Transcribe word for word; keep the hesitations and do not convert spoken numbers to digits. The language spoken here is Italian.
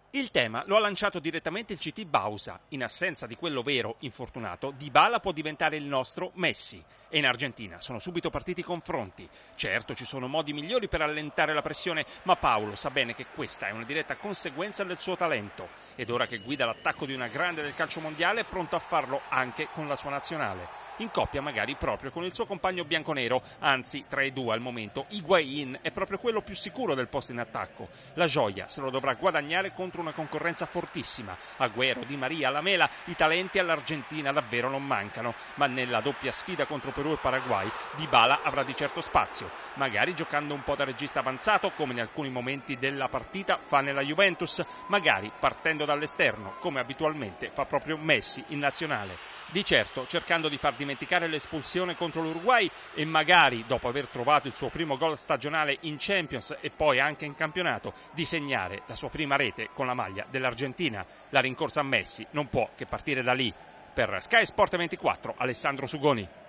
Il tema lo ha lanciato direttamente il C T Bausa. In assenza di quello vero infortunato, Dybala può diventare il nostro Messi. E in Argentina sono subito partiti i confronti. Certo, ci sono modi migliori per allentare la pressione, ma Paolo sa bene che questa è una diretta conseguenza del suo talento. Ed ora che guida l'attacco di una grande del calcio mondiale, è pronto a farlo anche con la sua nazionale. In coppia magari proprio con il suo compagno bianconero, anzi tra i due al momento Higuaín è proprio quello più sicuro del posto in attacco. La gioia se lo dovrà guadagnare contro una concorrenza fortissima. Agüero, Di Maria, Lamela, i talenti all'Argentina davvero non mancano, ma nella doppia sfida contro Perù e Paraguay Dybala avrà di certo spazio, magari giocando un po' da regista avanzato come in alcuni momenti della partita fa nella Juventus, magari partendo dall'esterno come abitualmente fa proprio Messi in nazionale. Di certo cercando di far dimenticare l'espulsione contro l'Uruguay e magari, dopo aver trovato il suo primo gol stagionale in Champions e poi anche in campionato, di segnare la sua prima rete con la maglia dell'Argentina. La rincorsa a Messi non può che partire da lì. Per Sky Sport ventiquattro, Alessandro Sugoni.